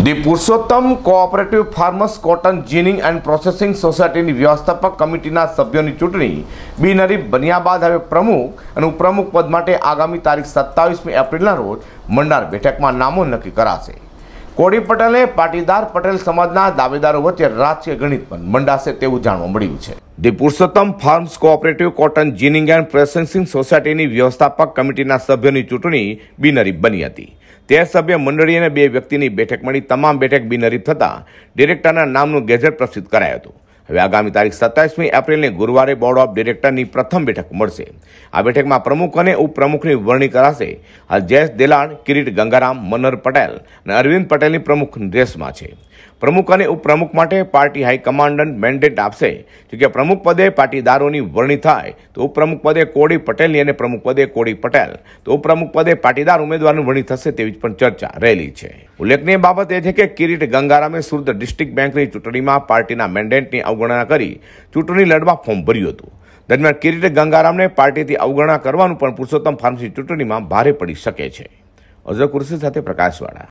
The Purushottam cooperative farmers cotton ginning and processing સોસાયટીની વ્યવસ્થાપક કમિટીના સભ્યોની ચૂંટણી બિનહરીફ બન્યા બાદ હવે પ્રમુખ અને ઉપપ્રમુખ પદ માટે આગામી તારીખ 27મી એપ્રિલના રોજ મંડાર બેઠકમાં નામો નક્કી કરાશે. કોડી પટેલે પાટીદાર પટેલ સમાજના દાવેદારો વચ્ચે રાજકીય ગણિત પણ મંડાશે તેવું જાણવા મળ્યું છે. The Purushottam farmers cooperative cotton ginning and processing સોસાયટીની વ્યવસ્થાપક કમિટીના સભ્યોની ચૂંટણી બિનહરીફ બની હતી. તે સભ્ય મંડળી અને 2 વ્યક્તિની બેઠક મળી તમામ બેઠક બિનહરીફ થતાં ડિરેક્ટરના નામનું ગેઝેટ પ્રસિદ્ધ કરાયું હતું. હવે આગામી તારીખ 27મી એપ્રિલને ગુરુવારે બોર્ડ ઓફ ડિરેક્ટરની પ્રથમ બેઠક મળશે. આ બેઠકમાં પ્રમુખ અને ઉપપ્રમુખની વરણી કરાશે. હાલ જયેશ દેલાડ, કિરીટ ગંગારામ, મનહર પટેલ અને અરવિંદ પટેલની પ્રમુખ રેસમાં છે. પ્રમુખ અને ઉપપ્રમુખ માટે પાર્ટી હાઈકમાન્ડ મેન્ડેટ આપશે. જોકે પ્રમુખ પદે પાટીદારોની વરણી થાય તો ઉપપ્રમુખ પદે કોડી પટેલની અને પ્રમુખ પદે કોડી પટેલ તો ઉપપ્રમુખ પદે પાટીદાર ઉમેદવારની વરણી થશે તેવી પણ ચર્ચા રહેલી છે. ઉલ્લેખનીય બાબત એ છે કે કિરીટ ગંગારામે સુરત ડિસ્ટ્રિક્ટ બેંકની ચૂંટણીમાં પાર્ટીના મેન્ડેટની અવગણના કરી ચૂંટણી લડવા ફોર્મ ભર્યું હતું. દરમિયાન કિરીટ ગંગારામને પાર્ટીથી અવગણના કરવાનું પણ પુરુષોત્તમ ફાર્મસની ચૂંટણીમાં ભારે પડી શકે છે. અઝર કુર્સી સાથે પ્રકાશવાળા.